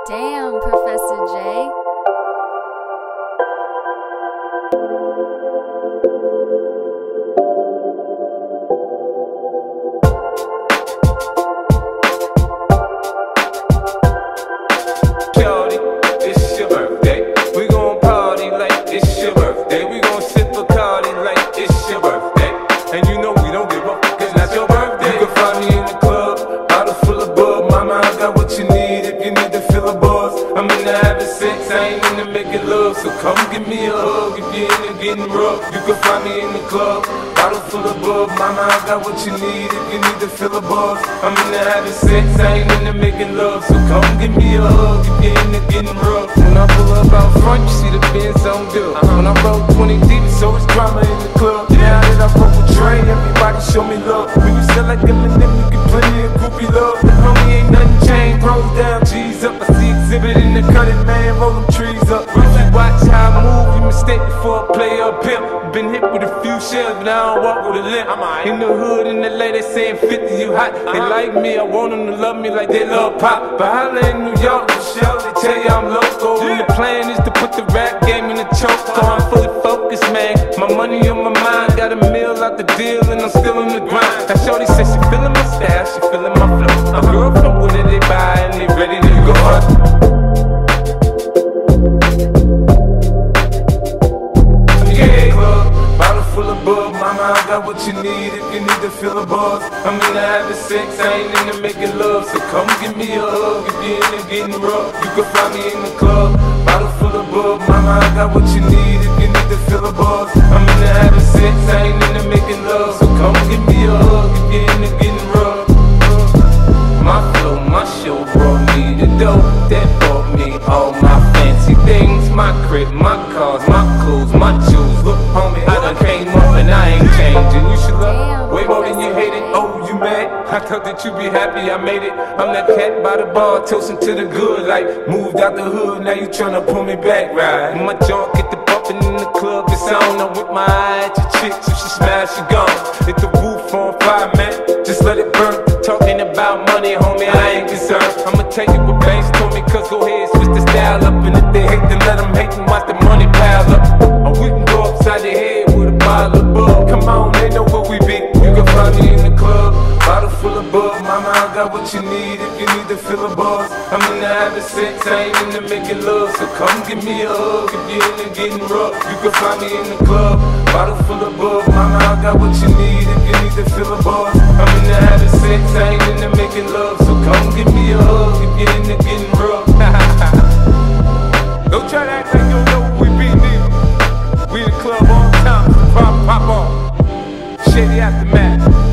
Damn, Professor J. Shorty, it's your birthday. We gon' party like it's your birthday. We gon' sip Bacardi like it's your birthday. And you know we don't give up, cause that's your birthday. You can find me in the club, bottle full of bub. Mama, I got what you need if you need to fill a buzz. I'm into having sex, I ain't into making love. So come give me a hug if you're into getting rough. You can find me in the club, bottle full of bub. Mama, I got what you need if you need to fill a buzz. I'm into having sex, I ain't into making love. So come give me a hug if you're into getting rough. When I pull up out front, you see the Benz on dub. When I roll 20 deep, so it's drama in the club. Now that I roll with Dre, everybody show me love. When you sell like Eminem, you get plenty of groupie love. But homie, ain't nothing changed, rolls down, G's up. I see exhibit in the cutting, man, roll them trees up. If you watch how I move, you mistake before I play up pimp. Been hit with a few shells, but I don't walk with a limp. In the hood, in LA, they saying 50, you hot. They like me, I want them to love me like they love pop. But holla in New York, Michelle, they tell you I'm local. And the plan is to put the rap game in the choke. So I'm fully focused, man. My money on my mind, got a meal out the deal, and I'm still on the grind. Now shorty says she feeling my style, she feeling my flow. A girl from Winter, they buy, and they ready to go up. Mama, I got what you need if you need to fill a buzz. I'm into having sex, I ain't into making love. So come give me a hug if you're into getting rough. You can find me in the club, bottle full of bub. Mama, I got what you need if you need to fill a buzz. I'm into having sex, I ain't into making love. So come give me a hug if you're into getting rough. My flow, my show brought me the dope that brought me all my fancy things. My crib, my cars, my clothes, my jewels. Look, homie, I done came up and I ain't changing. You should love way more than you hate it. Oh, you mad? I thought that you'd be happy I made it. I'm that cat by the bar, toasting to the good. Like, moved out the hood, now you tryna pull me back, right? My junk get the bumping in the club, it's on. I'm with my eye at your chicks, if she smash, she gone. Hit the roof on fire, man, just let it burn. Talking about money, homie, I ain't concerned. I'ma tell you what banks told me, cause go ahead, switch the style up. And if they hate, then let them hate and watch the money pile up. Or we can go upside the head with a bottle of bug. Come on, they know where we be. You can find me in the club, bottle full of bug. Mama, I got what you need if you need to fill a buzz. I'm into having sex, I ain't into making love. So come give me a hug if you're into getting rough. You can find me in the club, bottle full of bug. Mama, I got what you need if you need to fill a buzz. I'm into having sex, I ain't into making love. So come give me a hug if you're into getting rough. Don't try to act like you don't know who we be, nigga. We the club on time, pop on. Shady Aftermath.